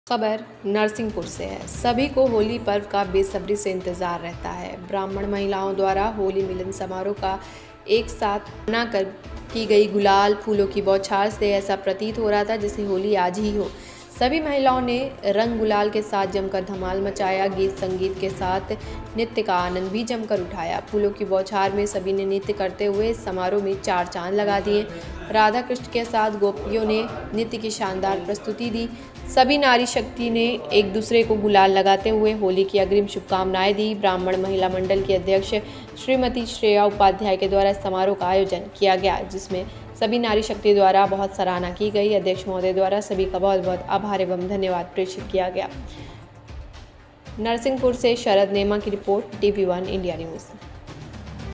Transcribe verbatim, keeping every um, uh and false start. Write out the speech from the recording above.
खबर नरसिंहपुर से है। सभी को होली पर्व का बेसब्री से इंतजार रहता है। ब्राह्मण महिलाओं द्वारा होली मिलन समारोह का एक साथ मना कर की गई गुलाल फूलों की बौछार से ऐसा प्रतीत हो रहा था जैसे होली आज ही हो। सभी महिलाओं ने रंग गुलाल के साथ जमकर धमाल मचाया। गीत संगीत के साथ नृत्य का आनंद भी जमकर उठाया। फूलों की बौछार में सभी ने नृत्य करते हुए इस समारोह में चार चांद लगा दिए। राधा कृष्ण के साथ गोपियों ने नृत्य की शानदार प्रस्तुति दी। सभी नारी शक्ति ने एक दूसरे को गुलाल लगाते हुए होली की अग्रिम शुभकामनाएं दी। ब्राह्मण महिला मंडल की अध्यक्ष श्रीमती श्रेया उपाध्याय के द्वारा समारोह का आयोजन किया गया, जिसमें सभी नारी शक्ति द्वारा बहुत सराहना की गई। अध्यक्ष महोदय द्वारा सभी का बहुत बहुत आभार एवं धन्यवाद प्रेषित किया गया। नरसिंहपुर से शरद नेमा की रिपोर्ट, टीवी वन इंडिया न्यूज़।